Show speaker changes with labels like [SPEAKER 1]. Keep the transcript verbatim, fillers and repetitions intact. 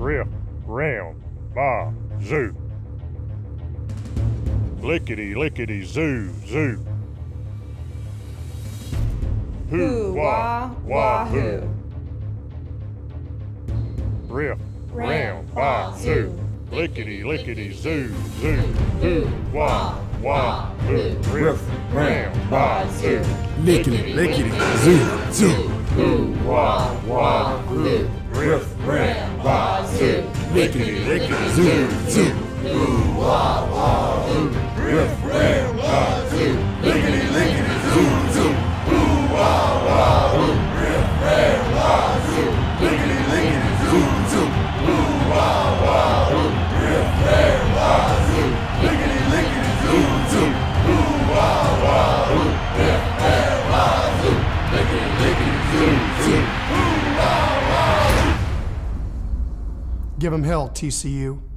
[SPEAKER 1] Riff Ram Bah Zoo. Lickety lickety zoo zoo.
[SPEAKER 2] Hoo wah wahoo.
[SPEAKER 1] Riff Ram Bah Zoo. Lickety lickety zoo zoo. Hoo wah wahoo. Riff Ram Bah Zoo.
[SPEAKER 3] Lickety lickety zoo zoo.
[SPEAKER 1] Hoo wah wahoo. Riff Ram Bah Zoo.
[SPEAKER 3] Lickety lickety zoo zoo.
[SPEAKER 1] Hoo wah wahoo. Riff Ram Bah Zoo. Lickety lickety zoo zoo. Hoo wah wahoo. Riff Ram Bah Zoo. Lickety lickety zoo zoo. Hoo wah wahoo. Riff Ram Bah Zoo. Lickety lickety zoo zoo. Hoo wah wahoo. Riff Ram Bah Zoo. Lickety lickety zoo zoo. Hoo wah wahoo.
[SPEAKER 3] Give 'em hell, T C U.